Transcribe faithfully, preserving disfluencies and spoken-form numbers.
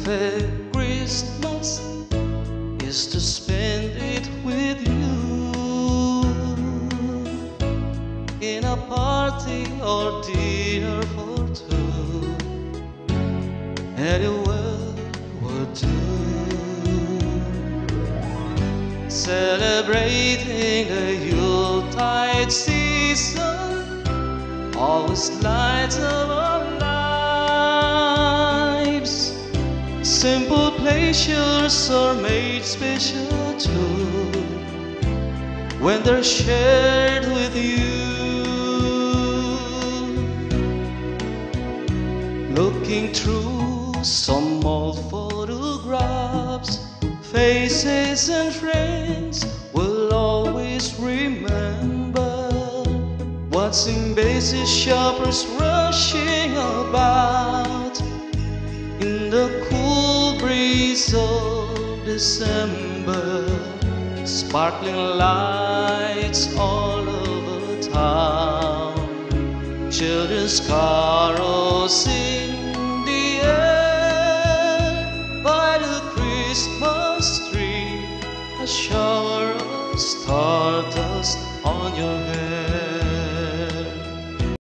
perfect Christmas is to spend it with you in a party or dinner for two. Anywhere would do. Celebrating the Yuletide season always lights up our lives. Simple pleasures are made special too when they're shared with you. Looking through some old photographs, faces and friends will always remember. What's in basis shoppers rushing about in the cool breeze of December. Sparkling lights all over town, children's carols in the air. By the Christmas tree, a shower of stardust on your hair.